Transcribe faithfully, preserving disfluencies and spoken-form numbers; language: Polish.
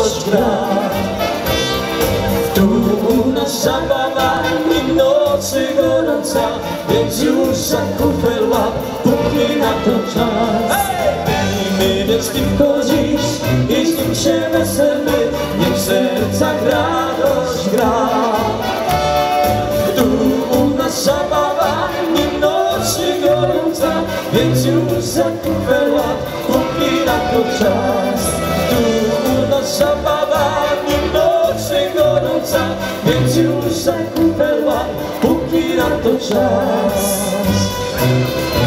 radość gra. Tu u nas zabawa i nocy gorąca, więc już zakupę łap, póki na to czas. Pijmy więc piwko dziś i z nim się weselmy, niech w sercach radość gra. Tu u nas zabawa i nocy gorąca, więc już zakupę łap, póki na to czas. Tu u nas zabawa i nocy gorąca, więc już zakupę łap, póki na to czas.